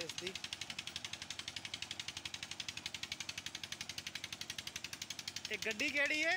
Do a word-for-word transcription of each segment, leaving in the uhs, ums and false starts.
इसकी। ये गड्डी केड़ी है?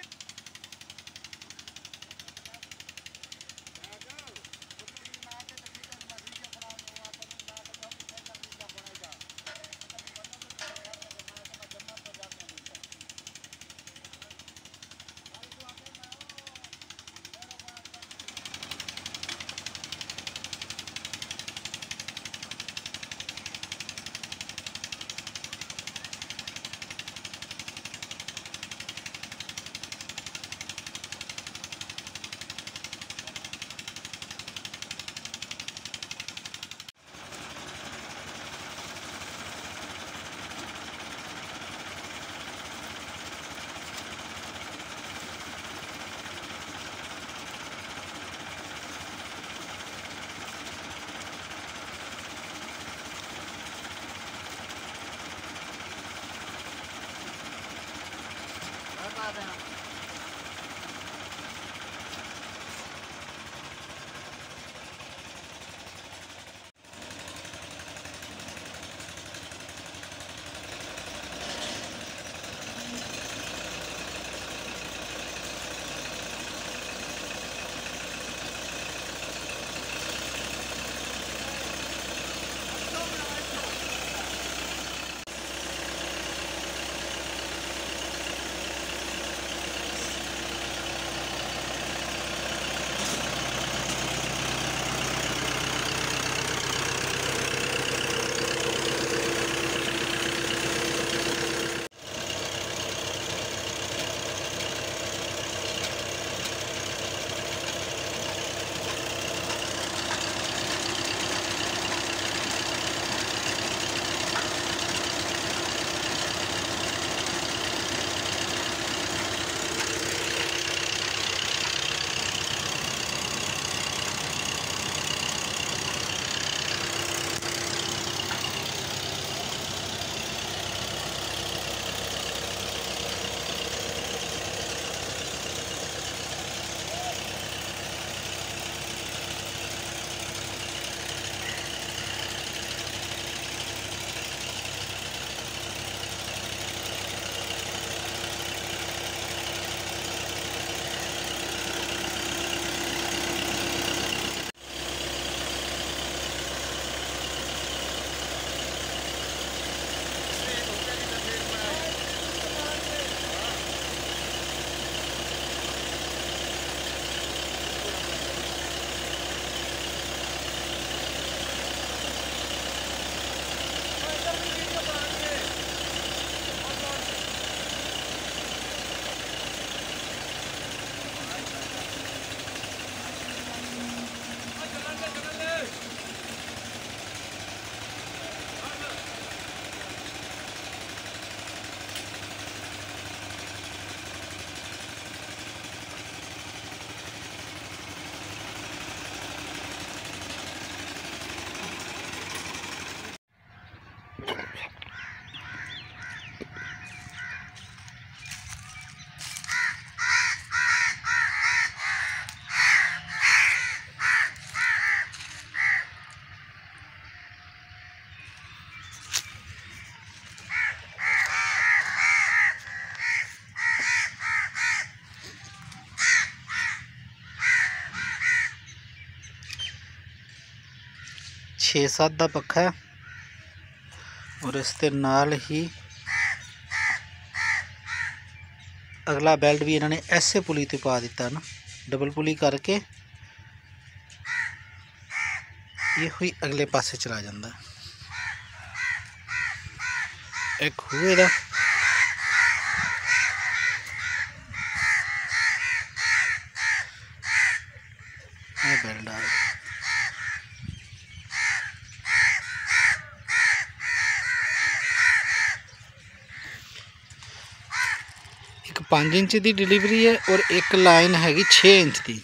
छे सत्त दा पक्खा है और इसके नाल ही अगला बेल्ट भी इन्होंने ऐसे पुली ते पा दिता ना, डबल पुली करके ये हुई अगले पासे चला जाता है। एक हुए दा बेल्ट आ एक पाँच इंच की डिलीवरी है और एक लाइन हैगी छे इंच की।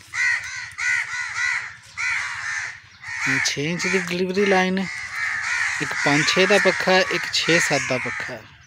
छे इंच की डिलीवरी लाइन है, एक पाँच छे का पक्खा है, एक छे सत्त का पक्खा है।